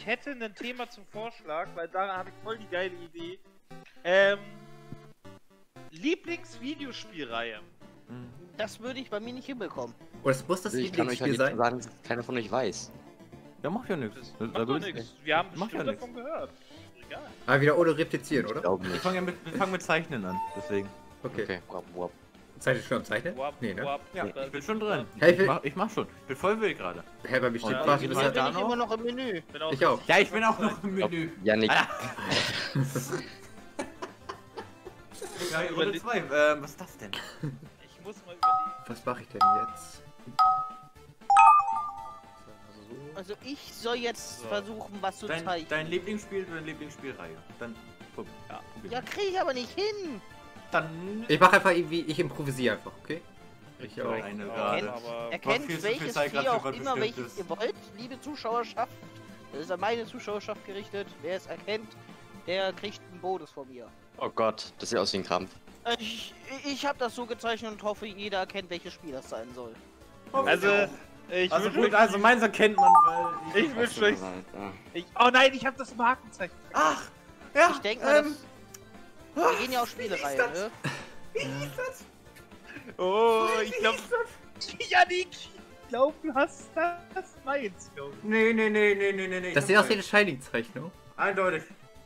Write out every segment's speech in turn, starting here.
hätte ein Thema zum Vorschlag, weil da habe ich voll die geile Idee. Lieblingsvideospielreihe. Das würde ich bei mir nicht hinbekommen. Oder es muss das Ich kann euch Lieblingsspiel halt sein? nicht sagen, dass keiner von euch weiß. Ja, macht ja nichts. Das macht doch nichts. Wir haben Macht ja bestimmt nix. davon gehört. Egal. Ah, wieder ohne replizieren, oder? Ich glaube Wir nicht. fangen mit Zeichnen an, deswegen. Okay. Okay, wap, wap. Seid ihr schon am Zeichnen? Wap, Nee, ne? wap, Ja, da ich bin sind schon wir drin. Hey, Ich mach schon. Ich bin voll wild gerade. Hä, bei mir steht Ja, quasi ich bis bin Hier da. bin ich immer noch im Menü. Bin auch Ich auch. Ja, ich bin auch noch im Glaub, Menü. Yannick. Ja, Runde 2. Was ist das denn? Ich muss mal überlegen. Was mache ich denn jetzt? Also ich soll jetzt So. versuchen, was zu zeichnen. Dein Lieblingsspiel oder deine Lieblingsspielreihe? Dann. Ja. Ja, kriege ich aber nicht hin. Dann. Ich mache einfach irgendwie, ich improvisiere einfach, okay? Ich auch. Eine Ja, gerade. aber Erkennt viel zu viel welches Zeit Vieh grad für auch was immer, welches Bestimmtes. ihr wollt, liebe Zuschauerschaft. Das ist an meine Zuschauerschaft gerichtet. Wer es erkennt, der kriegt einen Bonus von mir. Oh Gott, das sieht aus wie ein Krampf. Ich habe das so gezeichnet und hoffe, jeder erkennt, welches Spiel das sein soll. also, ich Also wünsche gut, also meins erkennt man, weil. Ich wünsche euch. Ja. Oh nein, ich habe das Markenzeichen. Ach! Ja! Ich denke mal, wir gehen ja auf Spielereihe, ne? Oh, ich glaube. Janik, ich glaube, du hast das meins, glaube ich. Nee. Das sieht aus wie eine Shining-Zeichnung. Eindeutig.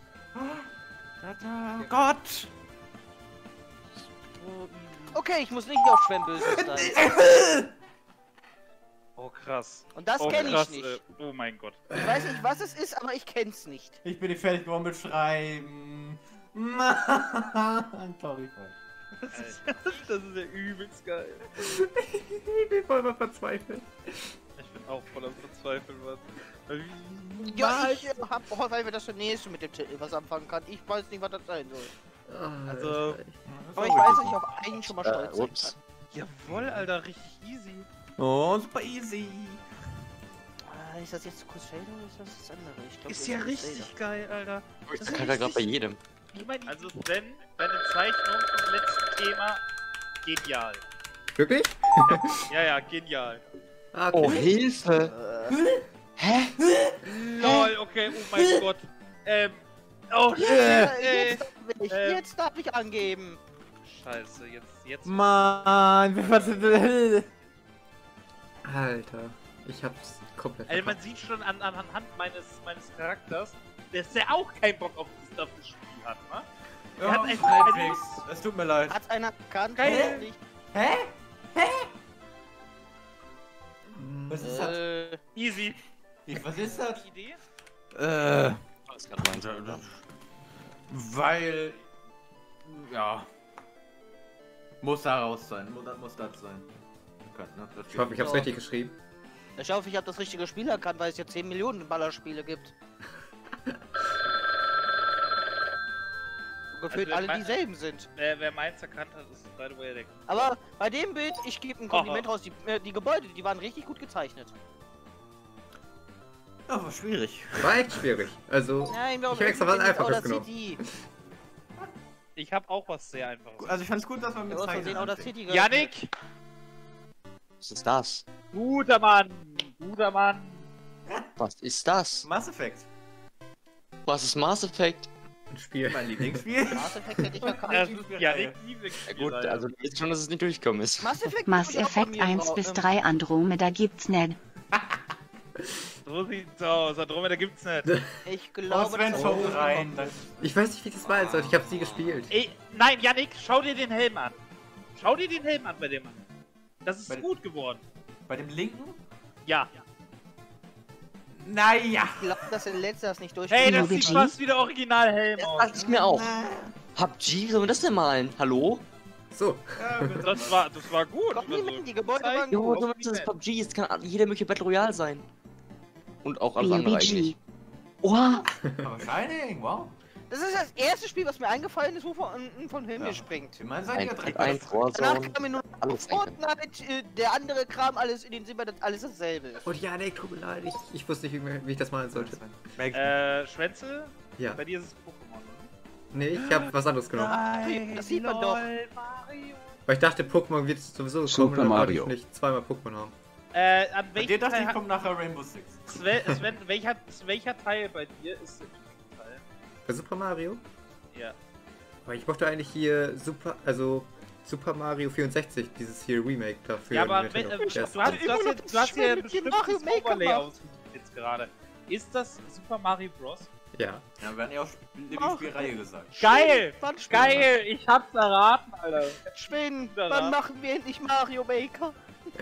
Gott! Okay, ich muss nicht auf Schwemmböses sein. Oh, krass. Und das Oh, kenne krass, ich nicht. oh mein Gott. Ich weiß nicht, was es ist, aber ich kenn's nicht. Ich bin nicht fertig geworden mit Schreiben. Mann, sorry. Das ist ja übelst geil. Ich bin voll mal verzweifelt. Ich bin auch voll am Verzweifeln, was. Ja, ich hab weil wir das nächste mit dem Titel was anfangen kann. Ich weiß nicht, was das sein soll. Also- Aber ich weiß, dass ich auf einen schon mal stolz sein Ups. Jawoll, Alter, richtig easy. Oh, super easy. kann. Ist das jetzt Crusader oder ist das das andere? Ich glaub, Ist das ja Crusader. richtig geil, Alter. Das kann er gerade bei jedem. Ich meine, also wenn deine Zeichnung vom letzten Thema genial. Wirklich? Ja, genial. Ah, Oh, okay. Hilfe! Hä? Lol, okay, oh mein Gott. Oh, Jetzt darf ich angeben. Scheiße, jetzt. Mann, was Alter, ich hab's komplett Also man verkackt. sieht schon anhand meines Charakters, dass der auch keinen Bock auf das Spiel hat, ne? Er hat einfach halbwegs. Es tut mir leid. Hat einer erkannt? Geil. Nicht. Hä? Mm, Was ist das? Easy. Was ist das? Idee? Was gerade meinte. Weil... Ja. Muss da raus sein. Muss das sein. Okay, ne? Das Ich hoffe, ich hab's richtig geschrieben. Ich hoffe, ich habe das richtige Spiel erkannt, weil es ja 10 Millionen Ballerspiele gibt. Gefühlt Also, alle dieselben sind. Wer meins erkannt hat, ist by the way der. Aber bei dem Bild, ich gebe ein Kompliment raus, die Gebäude, die waren richtig gut gezeichnet. Ja, war schwierig. War echt schwierig. Also, Nein, ich hab extra was Einfaches genommen. City. Ich hab auch was sehr einfaches. Also ich fand's gut, dass man mit Ja, aus Zeichen Versehen Outer anfängt. City Yannick! Was ist das? Guter Mann! Guter Mann! Was ist das? Mass Effect. Was ist Mass Effect? Ein Spiel. Mein Lieblingsspiel. Mass Effect hätte ich erkannt. Das ist Yannick Ja gut, also du weißt schon, dass es nicht durchgekommen ist. Mass Effect, Mass Effect 1 bis 3 Andromeda gibt's nicht. So sieht's aus, Andromeda gibt's nicht. Ich glaube, das Oswald ist schon rein. Ich weiß nicht, wie das meinen soll. Ich hab's nie gespielt. Ey, nein, Yannick, schau dir den Helm an. Schau dir den Helm an bei dem Mann. Das ist Bei- gut geworden. Bei dem linken? Ja. Naja. Ich glaube, dass der letzte das nicht Hey, durchgeht. das PUBG? sieht fast wieder Original-Helm Das aus. dachte ich mir auch. PUBG, wie soll man das denn malen? Hallo? So. Das war gut. Kompliment, die Gebäude Zeig- waren Jo, gut. du meinst, das ist PUBG, es kann jeder mögliche Battle Royale sein. Und auch alles andere eigentlich. Oha, Aber Shining, wow. Das ist das erste Spiel, was mir eingefallen ist, wo von Himmel Ja. springt. Wie man sagt, Ein ja, Trick, direkt ein das- Danach Warzone, kam mir nur alles eigentlich. Fortnite, der andere Kram, alles in den Sinn, das alles dasselbe. Und ja, nee, tut mir leid. Ich wusste nicht, wie ich das malen sollte. Schwänze? Ja. Bei dir ist es Pokémon, oder? Nee, ich hab was anderes genommen. Nein, Das sieht man doch. Mario. Weil ich dachte, Pokémon wird sowieso Super kommen, dann wollte Mario. ich nicht zweimal Pokémon haben. An Bei welchem dir dachte Teil, ich, kommt nachher Rainbow Six. Sven, welcher Teil bei dir ist der Teil? Bei Super Mario? Ja. Aber ich mochte eigentlich hier Super Mario 64, dieses hier Remake dafür. Ja, aber Nintendo. du Der ist- hast hier ein bestimmtes Mario Maker Overlay macht. ausgesucht jetzt gerade. Ist das Super Mario Bros? Ja. Ja, wir hatten ja auch Lieblingsspielreihe gesagt. Geil! Wann Geil! Ich hab's erraten, Alter. Schwinn, Da. wann machen wir endlich Mario Maker?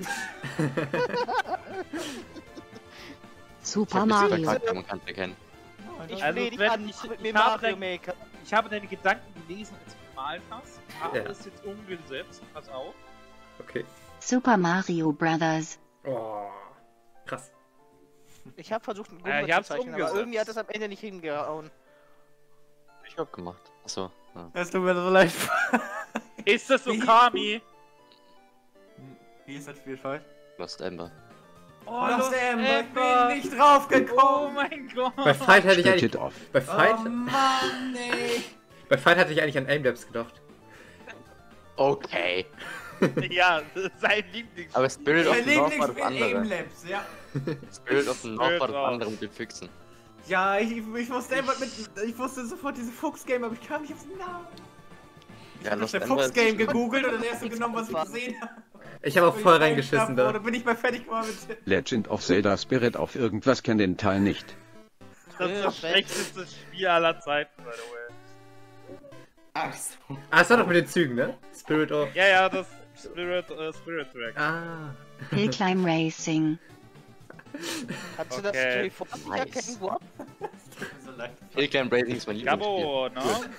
Super Ich Mario. verkackt, man kann es erkennen. Ich Also, flehe dich Sven, an, ich mit mir habe Mario dein- Maker. Ich habe deine Gedanken gelesen, als du gemalt hast. Habe Ja. es jetzt umgesetzt. Pass auf. Okay. Super Mario Brothers. Oh. Krass. Ich habe versucht, einen ich Gumba zu hab's zeichnen, aber umgesetzt. irgendwie hat das am Ende nicht hingehauen. Ich hab gemacht. Achso. Ja. Das tut mir so leid. Ist das Okami? Wie ist das Spiel falsch? Lost Ember. Oh, Lost Ember, ich Ember. bin nicht drauf Oh gekommen. mein Gott. Bei Fight hätte ich Split eigentlich. it off. Bei Fight, Oh Mann, ey. bei Fight hatte ich eigentlich an Aimlabs gedacht. Okay. Ja, sein Lieblings. Aber Spirit of Mein the North war das Lieblingsspiel andere. Aimlabs, ja. Spirit of the North war das Spirit andere mit den Füchsen. Ja, ich wusste einfach ich wusste sofort diese Fuchs-Game, aber ich kam nicht aufs Namen. Ich Ja, habe Lost das Ember ist Fuchs-Game nicht gegoogelt und das erste genommen, was ich gesehen habe. Ich habe auch voll reingeschissen da. Oder bin ich mal fertig geworden mit... Legend of Zelda Spirit auf irgendwas kennt den Teil nicht. Das ist das schlechteste Spiel aller Zeiten, by the way. Ah, das war doch mit den Zügen, ne? Spirit of. Ja, ja, das Spirit Track. Ah. Hill Climb Racing. Kannst du das Okay. Story vor sich Nice. erkennen, Bob? so leid. Hillclimb Racing ist mein Lieblingsspiel. Gabo, ne?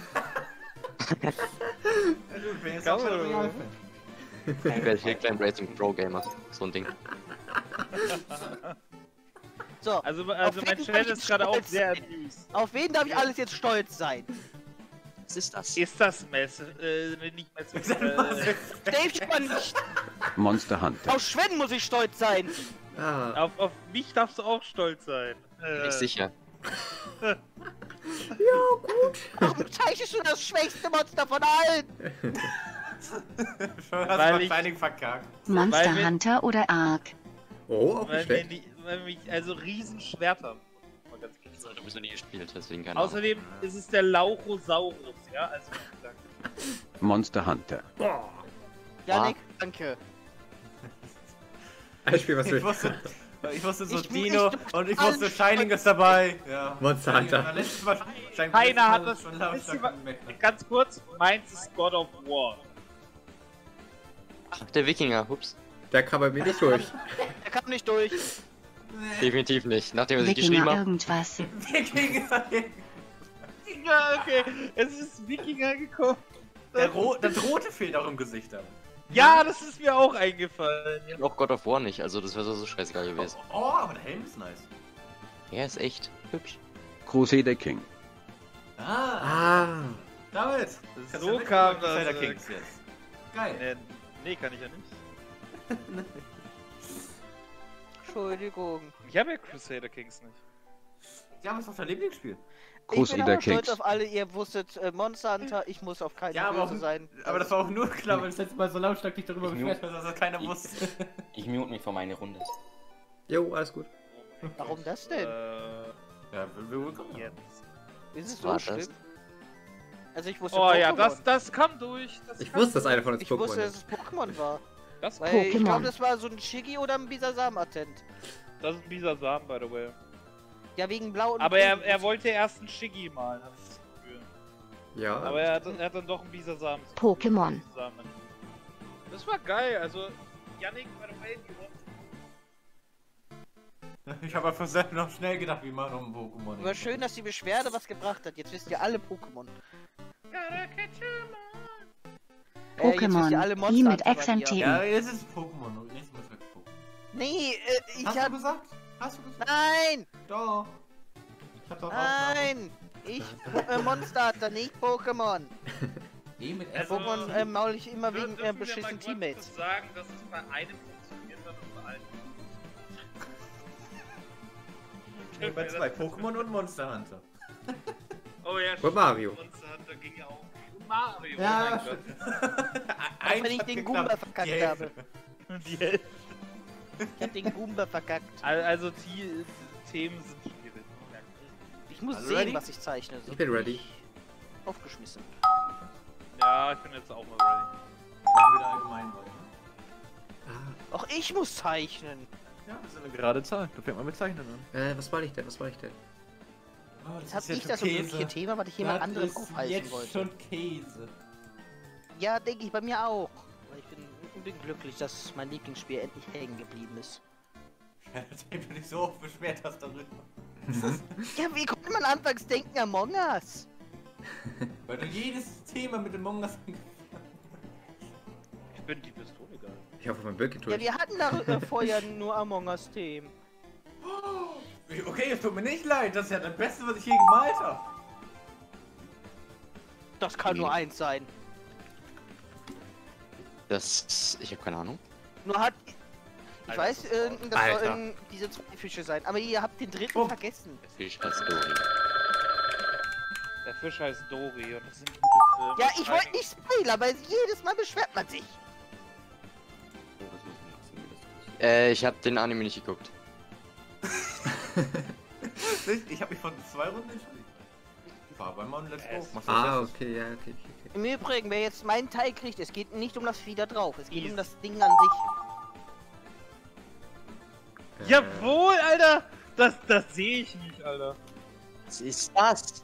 Ich bin jetzt auch schon Realfan. Ich werde Hillclimb Racing Pro Gamer. So ein Ding. So, Also Auf mein wen Channel soll ich ist gerade auch stolz sehr sein? amused. auf wen darf ich alles jetzt stolz sein? Was ist das? Ist das Messe? Nicht Messe. Dave schon mal nicht. Monster Hunter. Auf Schweden muss ich stolz sein. Ah. Auf mich darfst du auch stolz sein. Bin ich sicher. Warum zeichnest du das schwächste Monster von allen? Schon hast Weil du ich- wahrscheinlich verkackt. Monster Weil wir- Hunter oder Ark. Oh, auch nicht Weil schlecht. mich also Riesenschwerter. Mal ganz kurz Das sagen. habe ich noch nie gespielt, deswegen keine Ahnung. Außerdem ist es der Lauchosaurus, ja? Also wie gesagt. Monster Hunter. Boah. Janik, danke. Ein Spiel, was Ich du. wusste so Ich- Dino ich- und ich wusste Shining ist dabei. Ja. Monster Hunter. Letztes Mal, Keiner hat das. schon Wisst ihr lautstark was? gemerkt. Ganz kurz, meins ist God of War. Ach, der Wikinger, hups. Der kam bei mir nicht durch. Er kam nicht durch. Definitiv nicht. Nachdem er sich geschrieben Wikinger hat. irgendwas. Wikinger. Ja, okay. Es ist Wikinger gekommen. Das Rote fehlt auch im Gesicht. Aber. Ja, das ist mir auch eingefallen. Ja. Auch God of War nicht, also das wäre so scheißegal gewesen. Oh, aber der Helm ist nice. Er ist echt hübsch. Crusader King. Ah, Ah. damit. Das ist So ja kam mit das, Crusader Kings jetzt. Geil. Nee, kann ich ja nicht. Entschuldigung. Ich habe ja Crusader Kings nicht. Ja, was ist doch dein Lieblingsspiel? Ich bin Crusader aber stolz Kings. auf alle, ihr wusstet Monster Hunter, ich muss auf keinen Ja, aber, böse sein. aber das war auch nur klar, weil das letzte Mal so lautstark dich darüber Ich beschwert hast, dass das keiner Ich- wusste. Ich mute mich für meine Runde. Jo, alles gut. Warum das denn? Ja, willkommen. Jetzt. Ist es war so das? schlimm? Also ich wusste Oh ja, Pokémon. das kam durch. Ich wusste, dass einer von uns Ich Pokémon wusste, dass ist. es Pokémon war. Das, Weil ich Pokémon. glaube, das war so ein Shiggy oder ein Bisasam-Attent. das ist ein Bisasam, by the way. Ja, wegen blau und Aber grün. er wollte erst einen Shiggy malen, hab ich das Gefühl. Ja. Aber er hat dann doch einen Bisasam. Pokémon. zusammen. Das war geil, also Yannick, by the way, die Ich habe einfach selbst noch schnell gedacht, wie man um ein Pokémon. Aber schön, dass die Beschwerde was gebracht hat. Jetzt wisst ihr alle Pokémon. Jetzt wisst ihr Pokémon. alle Die Monster mit Hunter XMT. Ja, jetzt ist es Pokémon und nächstes Mal ist es Pokémon. Nee, ich Hast du hab... gesagt? Hast du gesagt? Nein! Doch. Ich hab doch Nein! Ich Monster Hunter, nicht Pokémon. mit Also- Pokémon maul ich immer wegen dürfen wir beschissenen mal Teammates. kurz sagen, dass es bei einem funktioniert hat und bei allen nicht. Bei zwei Pokémon und Monster Hunter. Oh ja, Und Mario. Monster Hunter ging ja auch. Und Mario, Ja, oh mein Gott. Auch wenn ich den Goomba verkackt habe. Die Hälfte. Ich hab den Goomba verkackt. Also Themen sind schwierig. Ich muss Also sehen, ready? was ich zeichne. sonst Ich bin ready. ich Aufgeschmissen. Ja, ich bin jetzt auch mal ready. Machen wir da allgemein weiter. Auch ich muss zeichnen. Ja, das ist eine gerade Zahl. Da fängt man mit Zeichnen an. Was war ich denn? Was war ich denn? Oh, Jetzt hab ich das unmögliche Thema, was ich jemand anderen aufhalten wollte. schon Käse. Ja, denke ich bei mir auch. Weil ich bin glücklich, dass mein Lieblingsspiel endlich hängen geblieben ist. Nachdem du dich so oft beschwert hast darüber. Ja, wie konnte man anfangs denken, Among Us? Weil du jedes Thema mit dem Among Us Ich bin die Pistole geil. Ich hoffe, mein Bild geht durch. Ja, wir hatten da vorher nur Among Us-Themen. Okay, es tut mir nicht leid. Das ist ja das Beste, was ich je gemalt habe. Das kann nur eins sein. Ich habe keine Ahnung. Nur hat... Ich Alter, weiß, das Alter. sollen diese 2 Fische sein, aber ihr habt den dritten Oh. vergessen. Fisch als Dory. Der Fisch heißt Dory und das sind gute Filme. Ja, ich wollte nicht spoilern, weil jedes Mal beschwert man sich. Ich habe den Anime nicht geguckt. Ich habe mich von 2 Runden entschieden. Fahr bei Mount Let's Go. Machst du Ah, das okay, ja, okay. Im Übrigen, wer jetzt meinen Teil kriegt, es geht nicht um das Vieh da drauf, es geht um das Ding an sich. Jawohl, Alter! Das sehe ich nicht, Alter. Was ist das?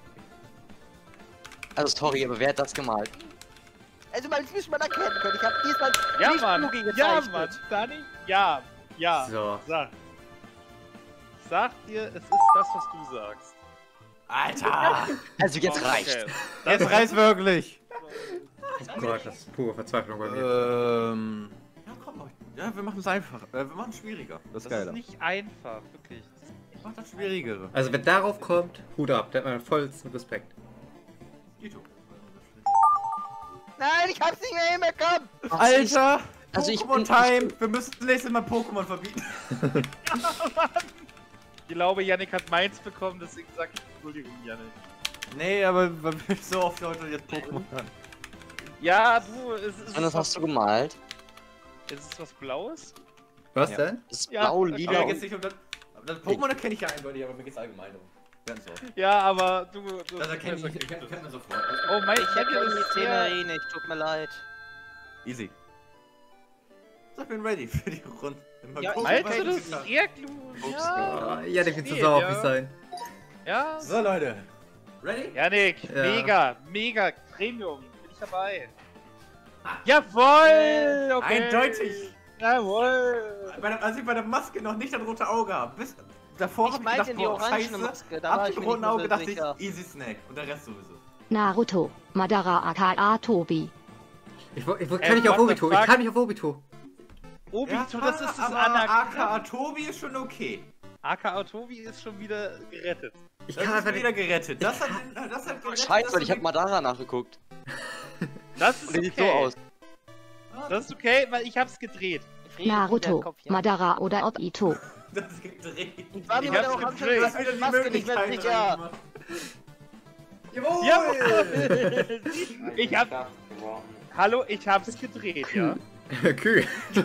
Also sorry, aber wer hat das gemalt? Also, das müsste man erkennen können. Ich habe diesmal Ja, nicht Mann! Boogie Ja, gezeichnet. Mann! Dani? Ja! Ja! So. Sag. Ich sag dir, es ist das, was du sagst. Alter! Also jetzt Okay. reicht. Jetzt reißt wirklich! Oh Gott, das ist pure Verzweiflung bei mir. Ja, komm mal. Ja, wir machen es einfach. Wir machen es schwieriger. Das ist Das ist geiler. nicht einfach, wirklich. Mach das Schwierigere. Also, wenn darauf kommt, Hut ab, da hat man vollsten Respekt. Ito. Nein, ich hab's nicht mehr hinbekommen! Alter! Also ich Pokémon bin- Time! Wir müssen nächstes Mal Pokémon verbieten. Ich glaube, Yannick hat meins bekommen, deswegen sag ich Entschuldigung, Yannick. Nee, aber weil wir so oft Leute jetzt Pokémon haben. Ja, du, es ist Und das hast du gemalt? Ist es was Blaues? Was Ja. denn? Das ist Ja, blau, Aber lila mir und... geht's nicht um das. Aber das Pokémon erkenne ich ja eindeutig, aber mir geht's allgemein um. Ganz so. Ja, aber du Das erkenne ich, kennt man sofort. Oh mein Ich hab Gott, die ist Szene sehr... eh nicht, tut mir leid. Easy. So, ich bin ready für die Runde. Mal Ja, gucken, Meinst was du, das ich kann. ist eher klug? Ja. Ja, der wird so Geht, sauer ja. auf mich sein. Ja. So, Leute. Ready? Yannick, Ja. mega, Premium. Bin ich dabei. Jawoll! Okay. Eindeutig. Jawoll! Als ich bei der Maske noch nicht das rote Auge habe, bis davor Ich hab meinte die boah, orangene scheiße, Maske, da ab war ich dem mir roten nicht Auge so dachte ich, sicher. easy Snack. Und der Rest sowieso. Naruto, Madara aka Tobi. Ich kann nicht auf what the Obito, ich fuck? kann nicht auf Obito. Obito, das ist das aber Anerkannt. aka Tobi ist schon okay. Aka Tobi ist schon wieder gerettet. Ich Das kann ist einfach wieder nicht. gerettet. Das hat gerettet. Scheiße, ich habe Madara nachgeguckt. Das ist Und der sieht so okay. aus. Das ist okay, weil ich hab's gedreht. Frieden, Naruto, Kopf, ja. Madara oder Obito. Das ist gedreht. Ich war mir Ich bei der hab's orangenen gedreht. Du hast wieder die Maske nicht mehr Möglichkeit sicher. reingemacht. Jawohl! Jawohl! Ich hab... Hallo, ich hab's gedreht, ja. Kühl.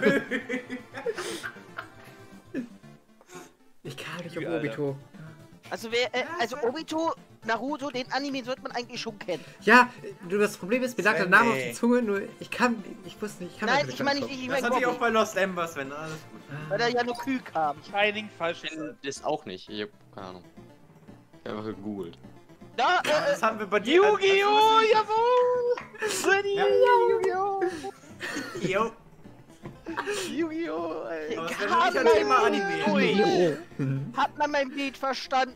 Ich kann nicht auf Alter. Obito. Also also Obito, Naruto, den Anime sollte man eigentlich schon kennen. Ja, du, das Problem ist, mir lag der Sven, Name auf ey. die Zunge, nur ich wusste nicht, ich kann Nein, einfach ich meine drauf nicht, ich Das meine hatte ich auch Bobby, bei Lost Embers, wenn alles gut. weil da ja nur Kühl kam. Shining falsch. Das auch nicht. Ich hab keine Ahnung. Ich hab einfach gegoogelt. Da, Das haben wir bei dir. Yu-Gi-Oh! Jawohl! Ready! Ja. Yu-Gi-Oh! Jo. Yu-Gi-Oh! ey. Aber es wäre nicht ein Thema Anime. Ui. Hat man mein Lied verstanden?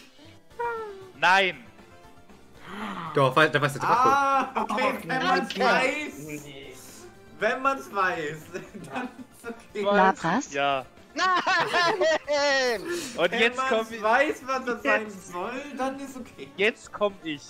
Nein! Doch, da weißt du Draco. Ah, okay, wenn man's danke. weiß. Wenn man's weiß, dann ist okay. Lapras, Ja. Nein! Und Wenn jetzt komm man's ich. weiß, was das sein Jetzt. soll, dann ist okay. Jetzt komm ich.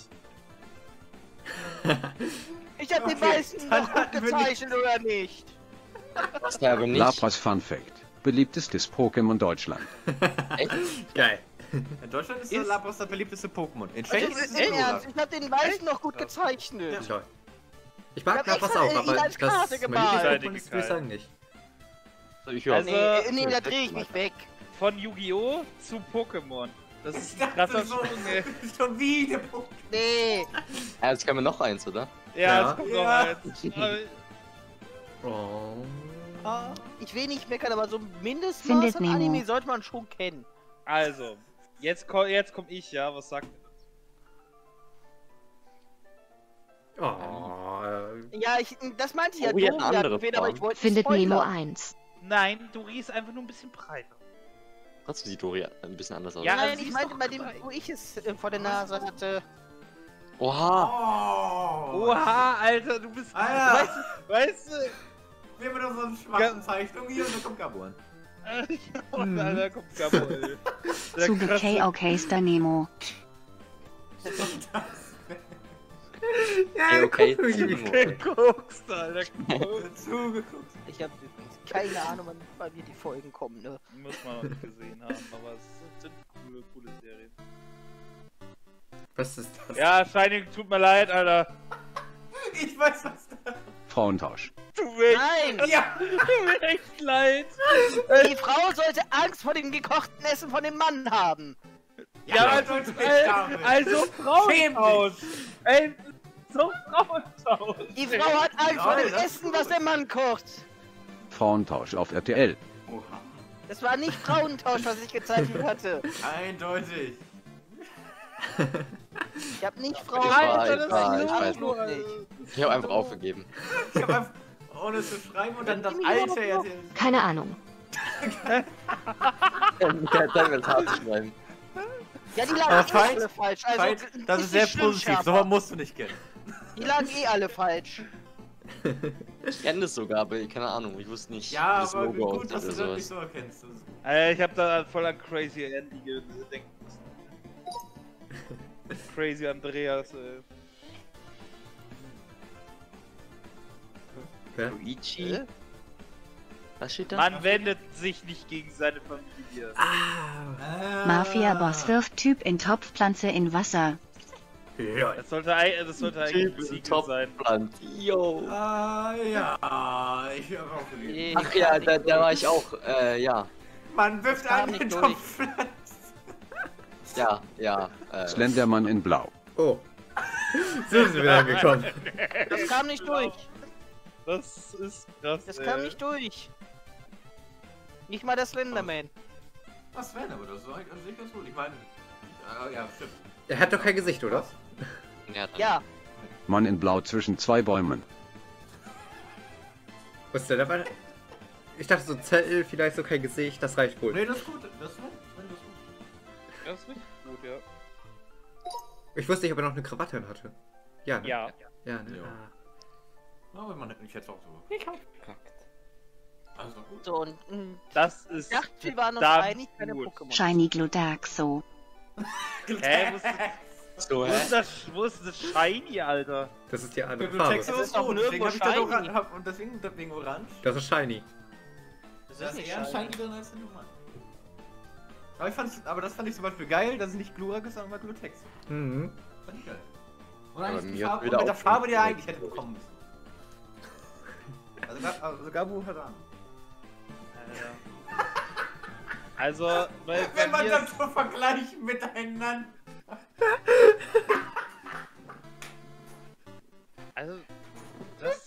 Ich hab den Okay, Weißen dann noch gut hatten wir gezeichnet, oder nicht? Was der aber nicht. Lapras Fun Fact. Beliebtestes Pokémon Deutschland. Geil. In Deutschland ist Ist- Lapras das beliebteste Pokémon. In Also, Schweden ist es im Aurora. Ernst, ich hab den Weißen noch gut gezeichnet. Ich mag Ich hab Lapras extra auch, ihn aber als das Karte ist gemalt. mein Lieblings-Pokémon ist, würde ich sagen, nicht. Ich Ja, höre. nee, da drehe ich mich weg. Von Yu-Gi-Oh! Zu Pokémon. Das ist ein Ich krasser dachte so, Sprung, ey. schon wieder Pokémon. Nee. Jetzt kann mir noch eins, oder? Ja, Ja. es kommt noch Ja. eins. Oh. Ich will nicht meckern, aber so ein Mindestmaß Findet an Nemo. Anime sollte man schon kennen. Also, jetzt komm ich, ja, was sagt ihr dazu? Oh. Ja, das meinte ich ja Oh, hier hat eine Dorian andere gewählt, aber Form. ich wollte Findet spoilern. Nemo 1. Nein, Dori ist einfach nur ein bisschen breiter. Trotzdem sieht Dori ein bisschen anders aus. Ja, Nein, sie ich ist meinte doch bei dem, breit. wo ich es vor der Nase hatte. Oha! Oh. Oha, Alter, du bist. Alter. Weißt du? Wir haben doch so eine schwachen Zeichnung hier und dann kommt Gabon. Und Alter, kommt Gabriel. Der Zuge krasse- K-Orchester Nemo. Ja, Okay, guck mal. Der guckst, Alter. Guckst. Zugeguckt. Ich habe übrigens keine Ahnung, wann bei mir die Folgen kommen, ne? Muss man noch nicht gesehen haben, aber es sind coole Serien. Was ist das? Ja, Shining, tut mir leid, Alter. Ich weiß was da. Frauentausch. Tut mir Nein! Ja. tut mir echt leid. Die Frau sollte Angst vor dem gekochten Essen von dem Mann haben. Ja, also Frauentausch. Ey, so Frauentausch. Die Frau hat Angst vor dem Ja, das Essen, was der Mann kocht. Frauentausch auf RTL. Oha. Das war nicht Frauentausch, was ich gezeichnet hatte. Eindeutig. Ich habe nicht Frauen. Alter, ich das weiß, ist ich weiß. absolut nicht. Ich habe einfach aufgegeben. Ich hab einfach, ohne zu schreiben und dann das alte jetzt. Keine Ahnung. Dann wird es hart zu schreiben. Ja, die Aber lagen eh Feind- alle falsch. Also, Feind, das ist sehr positiv, sowas musst du nicht kennen. Die lagen eh alle falsch. Ich kenne das sogar, aber keine Ahnung, ich wusste nicht, Ja, wie das aber Logo gut, aussieht dass du oder das nicht sowas. so erkennst. Das ist gut. Alter, ich hab da voll an Crazy Andy gedenkt. Crazy Andreas, ey. Wer? Luigi? Was steht da? Man wendet sich nicht gegen seine Familie. Mafia-Boss wirft Typ in Topfpflanze in Wasser. Ja. Das sollte eigentlich ein Ziegel sein. Land. Yo. Ja, ich hab auch gelesen. Ach ja, da war ich auch, ja. Man wirft kam einen nicht in durch. Topfpflanzen. Ja. Slendermann in Blau. Oh. So sind wir da gekommen. Das kam nicht durch. Das ist krass. Das kam nicht durch. Nicht mal der Slenderman. Was wäre aber das? So an sich ganz gut. Ich meine, ja, stimmt. Er hat doch kein Gesicht, oder? Ja, Mann in Blau zwischen zwei Bäumen. Was ist denn dabei? Ich dachte so Zettel, vielleicht so kein Gesicht, das reicht wohl. Nee, das ist gut. Das ist gut. Das ist richtig gut, ja. Ich wusste nicht, ob er noch eine Krawatte an hatte. Ja, ne? Ja. Ja, ne? Ja. Ah. Aber man hätte mich jetzt auch so. Also gut. so und Das ist. ich dachte, wir waren uns verdammt einig, keine gut. Pokémon. Shiny Gludaxo. Hä, So, wo ist das Shiny, Alter? Das ist die andere Bibliothek Farbe. ist doch rot, nirgendwo deswegen hab ich das shiny. auch und deswegen orange. Das ist shiny. Das Da ist ist nicht eher ein shiny. shiny drin als eine Nummer. Aber das fand ich zum Beispiel geil, dass es nicht Glurak ist, sondern mal Glutex. Mhm. Fand ich geil. Und Aber eigentlich die mir hat Farbe, wieder und mit der auch Farbe, die er gefallen. eigentlich hätte bekommen müssen. Also Gabu hat Ahnung. Also, bei Wenn man mir das ist, so vergleicht miteinander. also, das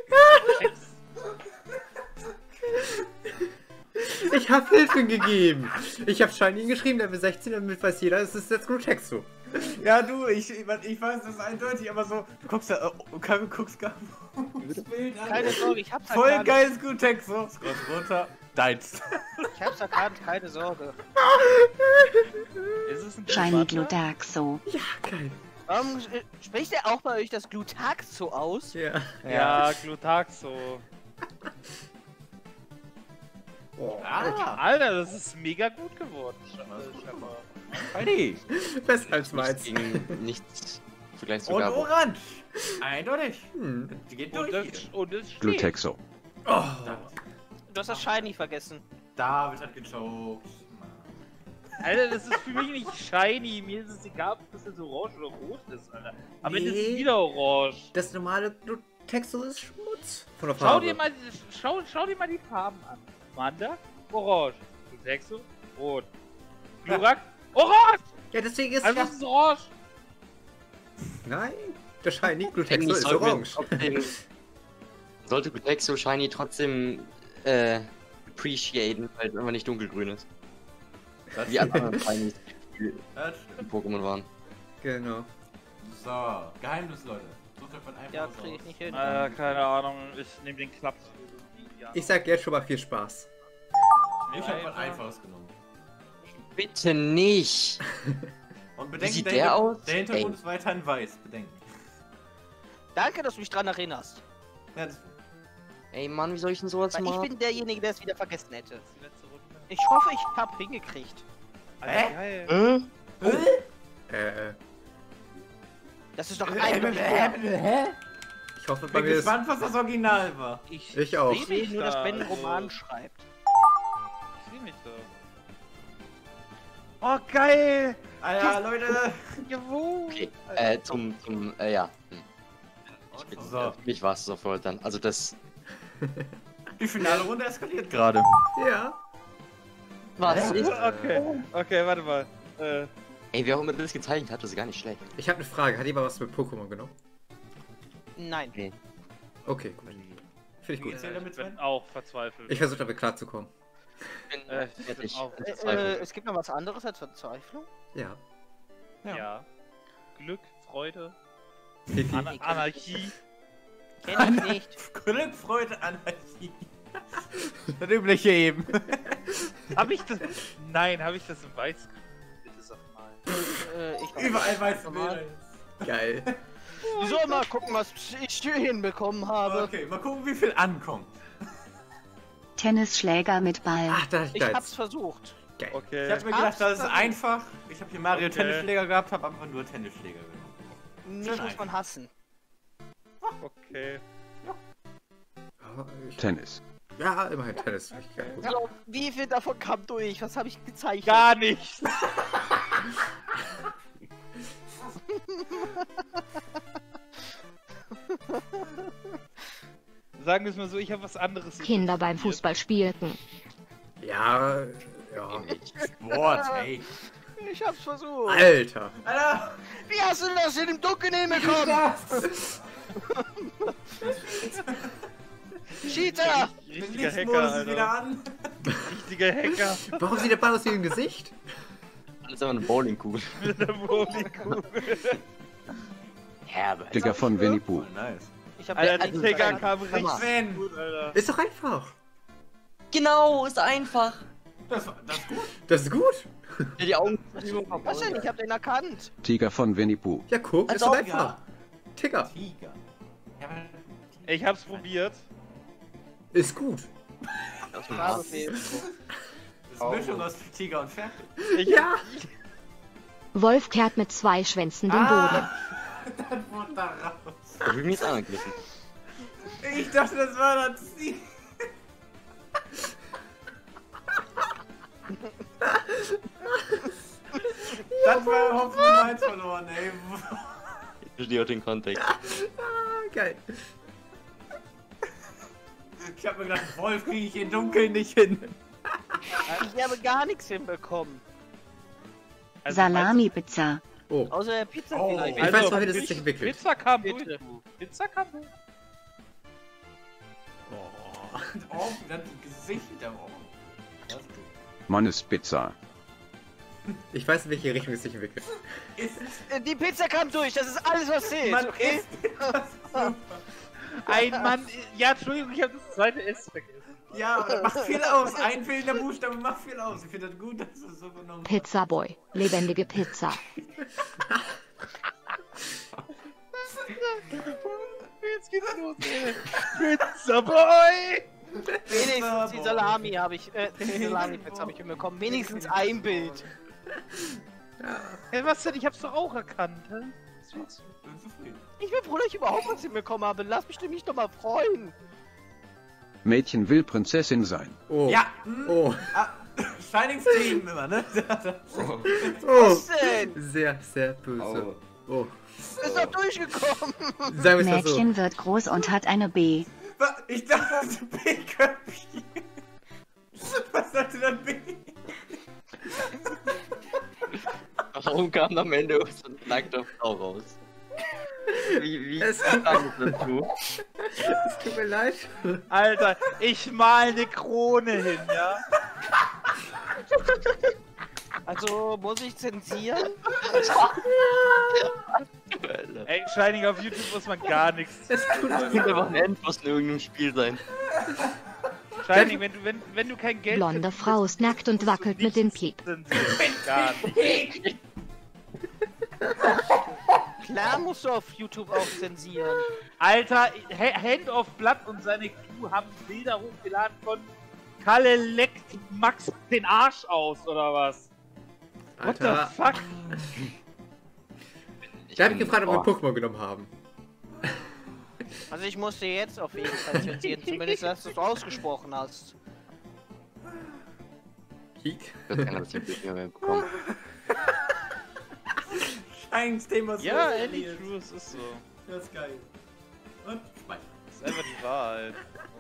Ich hab Hilfe gegeben. Ich hab shiny geschrieben, Level 16, damit weiß jeder, es ist jetzt Glutexo. Ja, du, ich weiß, das ist eindeutig, aber so, du guckst da, guckst Gabu. Das Bild an. Keine Sorge, ich hab's Voll erkannt. geiles Glutex, so. Scroll runter. Deins. Ich hab's erkannt, keine Sorge. ist es ein Shiny Privatler? Gludaxo. Ja, geil. Warum spricht er auch bei euch das Glutaxo aus? Ja. Ja, Glutaxo. Oh, Alter, das ist mega gut geworden. Heidi. besser als meins. gegen nichts im Vergleich zu Und Gabo. orange. Eindeutig. Hm. Die geht Und durch. es steht. Glutexo. Oh. Du hast das Shiny vergessen. David hat gechoked. Alter, das ist für mich nicht shiny. Mir ist es egal, ob das jetzt orange oder rot ist, Alter. Aber es ist Nee. wieder orange. Das normale Glutexo ist Schmutz. Von der Schau Farbe. dir mal die Farben an. Commander, orange. Glutexo, rot. Glurak, orange! Ja, deswegen ist Also ja... ist es orange. Nein, der Shiny Glutexo Eigentlich ist sollten wir orange. Sollte Glutexo Shiny trotzdem appreciaten, weil es immer nicht dunkelgrün ist. Das Wie andere Shinies Das die stimmt. Pokémon waren. Genau. So, Geheimnis, Leute. Sucht euch was Ja, Einfaches krieg ich aus. nicht hin. Keine Ahnung, ich nehme den Klaps. Ich sag jetzt schon mal viel Spaß. Ich hab was Einfaches genommen. Bitte nicht! Und Wie bedenken, sieht der, der Hinter- aus? der Hintergrund Ey. ist weiterhin weiß. Bedenken. Danke, dass du mich dran erinnerst. Ja, das Ey Mann, wie soll ich denn sowas Weil ich machen? bin derjenige, der es wieder vergessen hätte. Die letzte Runde. Ich hoffe, ich hab hingekriegt. Alter, geil. Das ist doch Hä? eindeutig. Ich hoffe, Ich bei bin mir ist... gespannt, was das Original war. Ich auch. Ich sehe nur, dass da, Ben einen also- Roman schreibt. Ich sehe mich da. Oh, geil! Alter, Leute. Jawohl! Okay, ja. Ich bin, So. für mich war es sofort dann. Also das... Die finale Runde eskaliert gerade. Ja. Was ist... Okay, warte mal. Ey, wer auch immer das gezeichnet hat, das ist gar nicht schlecht. Ich habe eine Frage. Hat jemand was mit Pokémon genommen? Nein. Okay, gut. Finde ich gut. Erzähl damit, Ich bin Sven. auch verzweifelt. Ich versuche damit klarzukommen. Ich bin Ich bin fertig. auch Ich bin Es verzweifelt. gibt noch was anderes als Verzweiflung? Ja. Ja. Glück, Freude, Fifi. Anarchie. Kenn ich nicht. Glück, Freude, Anarchie. Das übliche eben. Hab ich das? Nein, habe ich das in Weiß? Bitte sag mal. Ich Überall weiße Normal. Bilder jetzt. Geil. Wir sollen mal gucken, was ich hier hinbekommen habe. Okay, mal gucken, wie viel ankommt. Tennisschläger mit Ball. Ach, da ist Ich hab's versucht. Geil. Okay. Ich hab mir gedacht, das ist Absolut. einfach. Ich habe hier Mario Okay. Tennisschläger gehabt, habe einfach nur Tennisschläger genommen. Mich muss man hassen. Okay. Oh, Tennis. Ja, immerhin Tennis. Finde ich geil. Gut. So, wie viel davon kam durch? Was habe ich gezeichnet? Gar nichts. Sagen wir es mal so, ich habe was anderes. Kinder beim Fußball spielten. Ja, ja. Sport, hey. Ich hab's versucht. Alter. Alter! Wie hast du das in dem Dunkeln hinbekommen? Cheater! Richtiger Hacker, Lichtmodus ist wieder Alter. an. Richtiger Hacker. Warum sieht der Ball aus wie im Gesicht? Alles aber eine Bowlingkugel. Mit der Bowlingkugel. Herbert. Digger von Winnie Pooh. Nice. Ich hab Alter, der der Trigger kam richtig Sven. gut, Alter. Ist doch einfach. Genau, ist einfach. Das ist gut. Das ist gut. Ja, die Augen. Was denn? Ich hab den erkannt. Tiger von Winnie Pooh. Ja, guck, ist Also, doch ja. einfach. Ticker. Tiger. Ja, aber Ich hab's probiert. Ist gut. Farbe fehlt. das ist eine Mischung aus Tiger und Ferkel. Ja. Wolf kehrt mit 2 Schwänzen den Boden. Dann wurde da raus. Da hab ich mich jetzt angegriffen. Ich dachte, das war das Ziel. Das war Hoffnung 1 verloren, ey. Ich verstehe auch den Kontext. Ah, geil. Ich hab mir gedacht, Wolf kriege ich im Dunkeln nicht hin. Ich habe gar nichts hinbekommen. Also, Salami-Pizza. Oh. Außer der Pizza Oh. vielleicht. Ich weiß noch, wie das sich entwickelt. Pizza kam Bitte. durch. Du. Pizza kam durch. Oh, dann die Gesichter. Oh. Das ist gut. Mannes Pizza. Ich weiß, in welche Richtung es sich entwickelt. Ist Die Pizza kam durch, das ist alles, was zählt, man okay? ist das super. Ein Mann. Ja, Entschuldigung, ich habe das zweite S vergessen. Ja, aber macht viel aus. Ein fehlender Buchstabe macht viel aus. Ich finde das gut, dass du es so genommen hast. Pizzaboy. Lebendige Pizza. Jetzt geht's los, ey. Pizza Boy! Wenigstens die Salami habe ich, die Salami-Pizza habe ich hinbekommen. Wenigstens ein Bild. Hey, was denn? Ich hab's doch auch erkannt, hä? Was willst du? Bin zufrieden. Ich bin froh, dass ich überhaupt was hinbekommen habe. Lass mich nämlich doch mal freuen. Mädchen will Prinzessin sein. Oh. Ja. Oh. Ah, Shining Team immer, ne? Oh. Was denn? Sehr, sehr böse. Oh. Ist doch durchgekommen. Sagen wir es mal so. Mädchen wird groß und hat eine B. Ich dachte, B-Köpfchen. Was sollte das B? Warum kam am Ende so ein nackter Frau raus? Wie Es kam das dazu? Es tut mir leid. Alter, ich mal eine Krone hin, ja? Also, muss ich zensieren? Ey, Shining auf YouTube muss man gar nichts. Es tut Das mir könnte einfach leid. ein Endboss in irgendeinem Spiel sein. Shining, wenn du kein Geld Blonde Frau ist nackt und wackelt mit dem Piep. Gar nicht. Klar musst du auf YouTube auch zensieren. Alter, Hand of Blood und seine Crew haben Bilder hochgeladen von Kalle leckt Max den Arsch aus, oder was? What the Alter, fuck? da hab ich gefragt, ob wir Pokémon genommen haben. Also ich musste jetzt auf jeden Fall zensieren, zumindest dass du es ausgesprochen hast. Kiek. Ich kann das nicht mehr bekommen. Schein's Thema ist Ja, so ehrlich, serious. true, es ist so. Das ist geil. Und Speicher. Das ist einfach die Wahrheit.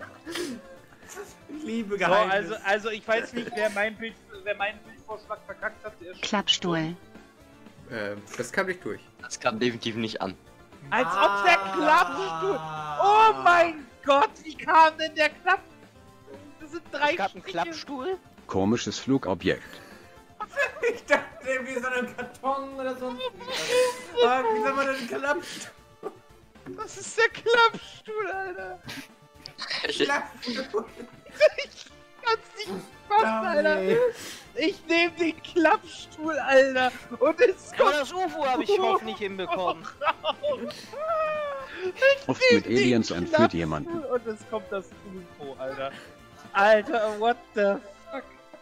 Ich liebe So, Geheimnis. also ich weiß nicht, wer meinen Bildvorschlag verkackt hat. Der ist Klappstuhl. Das kam nicht durch. Das kam definitiv nicht an. als ob der Klappstuhl... Oh mein Gott, wie kam denn der Klappstuhl? Das sind drei Es gab einen Striche. Klappstuhl? Komisches Flugobjekt. Ich dachte irgendwie so ein Karton oder so. Wie soll man denn Klappstuhl? Das ist der Klappstuhl, Alter. Klappstuhl. Kannst nicht fassen, Alter. Ich nehme den Klappstuhl, Alter. Und es Aber kommt das UFO habe ich hoffentlich hinbekommen. raus. Oft mit Aliens entführt jemanden. Und es kommt das UFO, Alter. Alter, what the fuck?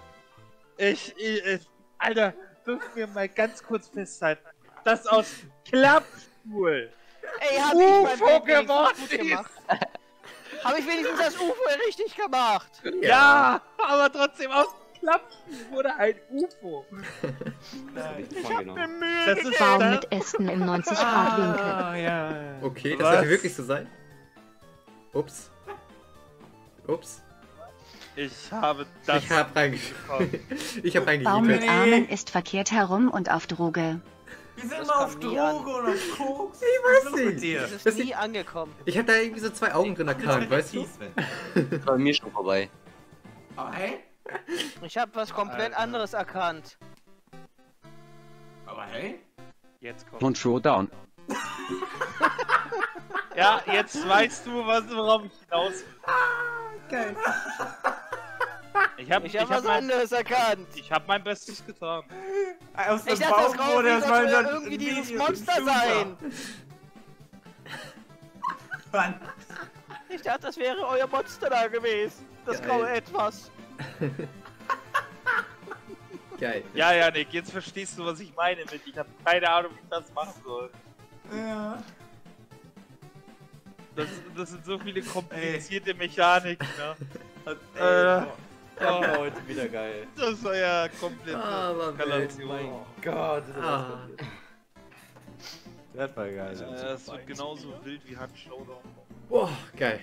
Alter, dürfen wir mal ganz kurz festhalten. Das aus Klappstuhl. Ey, hab ich mein UFO Bild wenigstens geworden gut gemacht? Hab ich wenigstens das UFO richtig gemacht? Ja, aber trotzdem aus Klappstuhl wurde ein UFO. Ich hab mir Mühe Das ist gegeben. Baum mit Ästen im 90-Grad-Winkel. ja. Okay, das Was? sollte wirklich so sein. Ups. Ups. Ich habe das Ich hab reingeschrieben. Ich hab Baum mit reingegeben. Armen ist verkehrt herum und auf Droge. Wir sind Das mal kam auf nie an. Droge und auf Koks. Ich weiß Was ist mit nicht. dir? Das ist Das nie angekommen. Ich hab da irgendwie so zwei Augen drin erkannt, weißt du? Das war bei mir schon vorbei. Aber hey? Ich habe was komplett Alter. anderes erkannt. Aber hey? Jetzt kommt. Und Showdown. Ja, jetzt weißt du, worauf ich hinaus will. Geil. Ich hab was anderes erkannt. Ich hab mein Bestes getan. Aus dem Ich dachte, das Baum wurde Grauwesen erstmal soll so irgendwie ein dieses Video- Monster Super. sein. Mann. Ich dachte, das wäre euer Monster da gewesen. Das Geil. graue Etwas. Geil. Ja, Janik, jetzt verstehst du, was ich meine mit. Ich hab keine Ahnung, wie ich das machen soll. Ja. Das sind so viele komplizierte Mechaniken, ne? Das war heute wieder geil. Das war ja komplett Aber Eskalation. Gott, Ah. das war geil. Das wird genauso wild wie Hand Showdown. Boah, geil.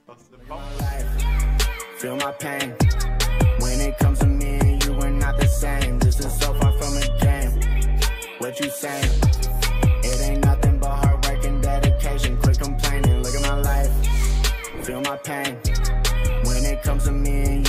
Feel my pain. When it comes to me and you, we're not the same. This is so far from a game. What you saying? It ain't nothing but hard work and dedication. Quit complaining, look at my life. Feel my pain. When it comes to me and